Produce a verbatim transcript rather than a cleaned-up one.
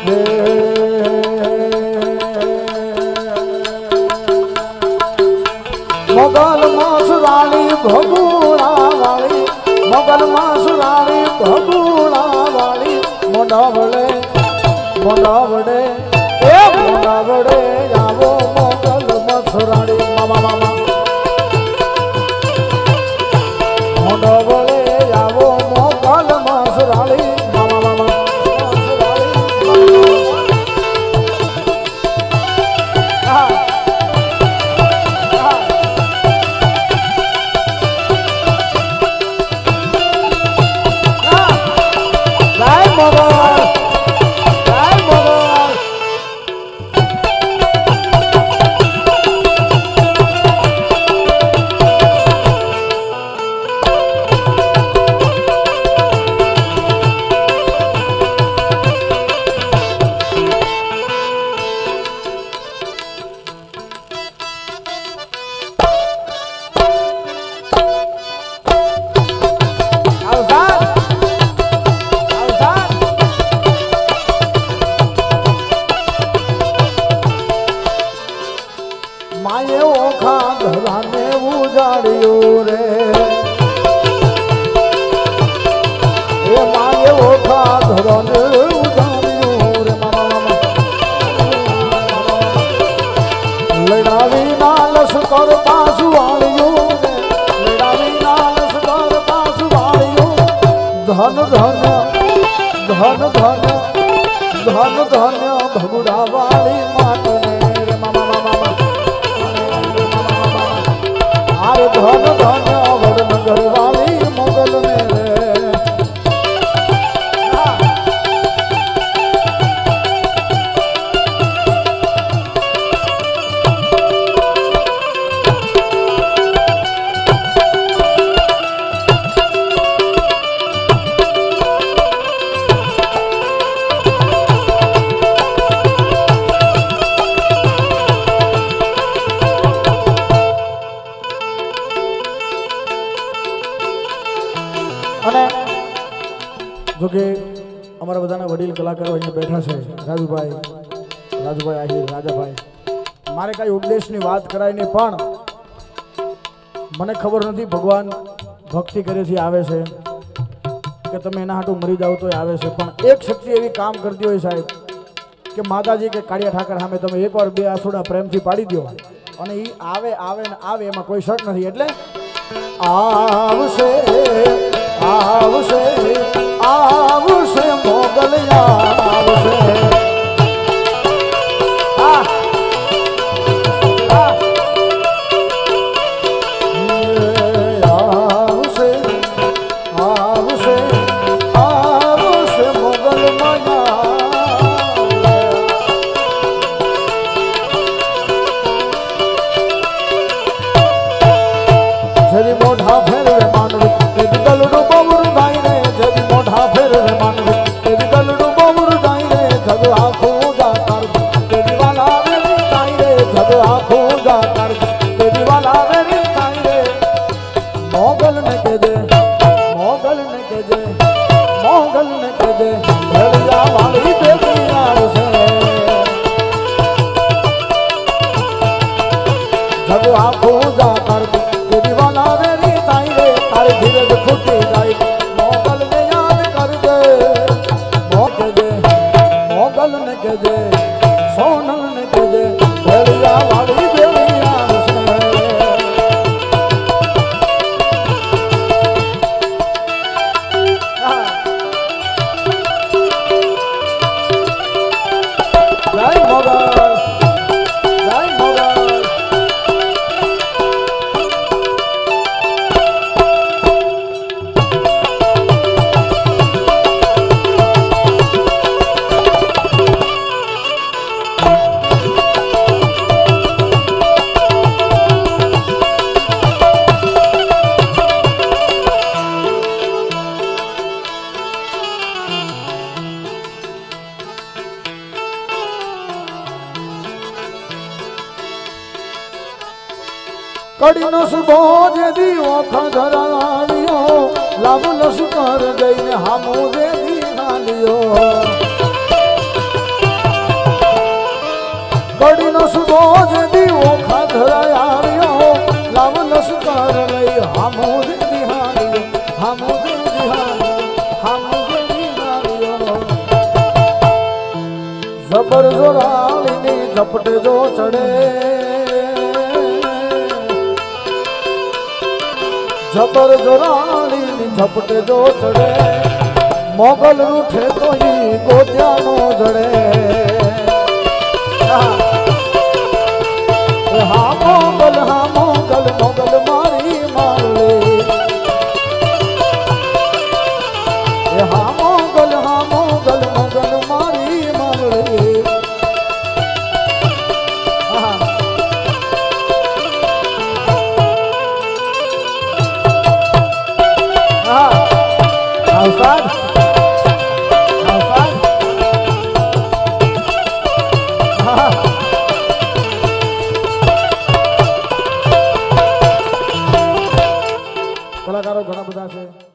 मोगल मासुराणी भगुड़ा वाली मोगल मासुराणी भगुड़ा वाली मोडावड़े मोडावड़े ए मोडावड़े जावो मोगल मासुराणी मामा मामा मोडावड़े जावो मोगल मासुराणी मामा मामा माये ओखा धराने उजाड़ियो रे ए माये ओखा धराने उजाड़ियो रे मामा मामा लड़ावी नालस कर पासु वालियो रे लड़ावी नालस कर पासु वालियो धन धन धन धन धन धन भगुड़ा वाली मातने रे मामा मामा अरे धन धन वडनगर वाली मोगल मेरे અને જો કે અમારા બધાના વડીલ કલાકારો અહીંયા બેઠા છે રાજુભાઈ રાજુભાઈ આહિર રાજાભાઈ મારે કાંઈ ઉપદેશની વાત કરાય નહીં પણ મને ખબર નથી ભગવાન ભક્તિ કરે છે આવે છે કે તમે એના હાટું મરી જાવ તો આવે છે પણ એક શક્તિ એવી કામ કરતી હોય સાહેબ કે માતાજી કે કાળિયા ઠાકર સામે તમે એકવાર બે આસુડા પ્રેમથી પાડી દો અને એ આવે આવે ને આવે એમાં કોઈ શક નથી એટલે આવશે आवसे आवसे मोगल आवसे आ आवसे आवसे आवसे मोगल माया जरी मोढ़ा फेर मानव गलडो बबुर गाई रे जदी मोढ़ा फेर रे मानव तेरी गलडो बबुर गाई रे जग आँखों जा कर तेरी वाला मेरी गाई रे जग आँखों जा कर तेरी वाला मेरी गाई रे मोगल ने के दे मोगल ने के दे मोगल ने के दे भड़िया वाली बेटियां से जग आँखों जा कर तेरी वाला मेरी गाई रे तारी धीरज फुटी जाए मोगल ने याद कर दे मोगल दे मोगल ने के दे सोनल ने के दे भेड़िया वाली बेड़िया से जय मोगल जय मोगल कड़ी नस बोझ दियो खधरालियो लाभ लस कर गई हमो दे दी हालियो ધરાયાળીઓ લાવ લશ્કર લઈ હામો દે દિહાળીઓ હામો દે દિહાળીઓ હામો દે દિહાળીઓ જબર જોરાળીની ઝપટે જો ચડે જબર જોરાળીની ઝપટે જો ચડે મોગલ રૂઠે તો ઈ ગોત્યાનો જડે હા મોગલ હા મોગલ મોગલ મારી મારલી હા મોગલ હા મોગલ મોગલ મારી મારલી હા સાહેબ કલાકારો ઘણા બધા છે.